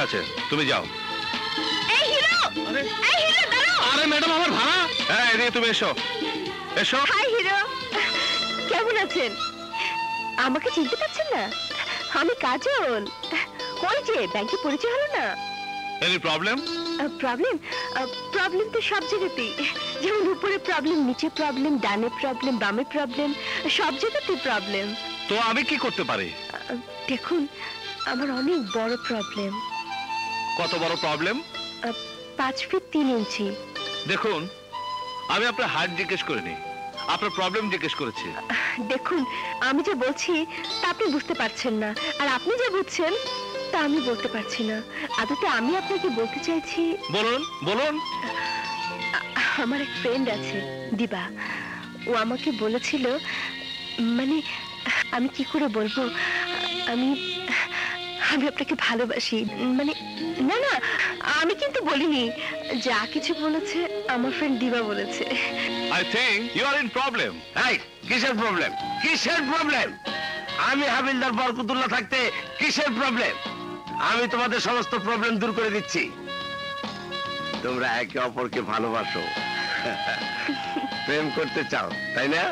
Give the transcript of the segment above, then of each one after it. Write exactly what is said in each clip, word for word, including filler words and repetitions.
আছে, তুমি যাও। এই হিরো, এই হিরো দাঁড়াও। আরে ম্যাডাম আমার ভাড়া। হ্যাঁ এদিকে তুমি এসো, এসো। হাই হিরো, কেমন আছেন? আমাকে চিনতে পারছেন না? আমি কাজল। কই যে ব্যাংকে পরিচয় হলো না? Any problem? প্রবলেম প্রবলেম তো সব জায়গাতেই, যেমন উপরে প্রবলেম, নিচে প্রবলেম, ডানে প্রবলেম, বামে প্রবলেম, সব জায়গাতেই প্রবলেম। তো আমি কি করতে পারি? দেখুন, আমার অনেক বড় প্রবলেম। কত বড় প্রবলেম? পাঁচ ফিট তিন ইঞ্চি। দেখুন, আমি আপনার হাইট জিজ্ঞেস করিনি, আপনার প্রবলেম জিজ্ঞেস করেছি। দেখুন, আমি যে বলছি তা আপনি বুঝতে পারছেন না, আর আপনি যে বুঝছেন তা আমি বলতে পারছি না। আদতে আমি আপনাকে বলতে চাইছি। বলুন বলুন। আমার এক ফ্রেন্ড আছে দিবা, ও আমাকে বলেছিল, মানে আমি কি করে বলবো, আমি আমি আপনাকে ভালোবাসি। মানে না না, আমি কিন্তু বলিনি, যা কিছু বলেছে আমার ফ্রেন্ড দিবা বলেছে। I think you are in problem. এই কিসের প্রবলেম? কিসের প্রবলেম? আমি হাবিলদার বরকতুল্লাহ থাকতে কিসের প্রবলেম? আমি তোমাদের সমস্ত প্রবলেম দূর করে দিচ্ছি। তোমরা একে অপরকে ভালোবাসো, প্রেম করতে চাও, তাই না?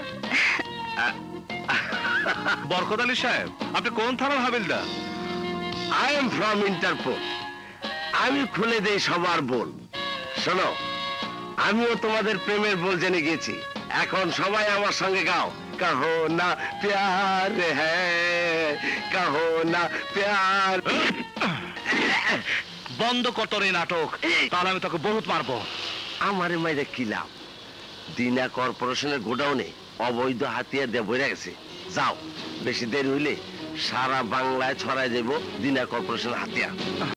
বরকত আলী সাহেব, আপনি কোন থানার হাবিলদার? I am from Interpol. আমি খুলে দেই সবার বল। শোনো, আমিও তোমাদের প্রেমের বল জেনে গেছি। এখন সবাই আমার সঙ্গে গাও, কাহো না প্যার হ্যায়, কাহো না প্যার। বন্ধ কর তোর এই নাটক, তাহলে আমি তোকে বহুত মারবো। আমারে মাইরে কি লাভ? দিনা কর্পোরেশনের গোডাউনে অবৈধ হাতিয়ার দিয়ে বইরা গেছে। যাও, বেশি দেরি হইলে সারা বাংলায় ছড়াই যাব দিনা কর্পোরেশনের হাতিয়ার।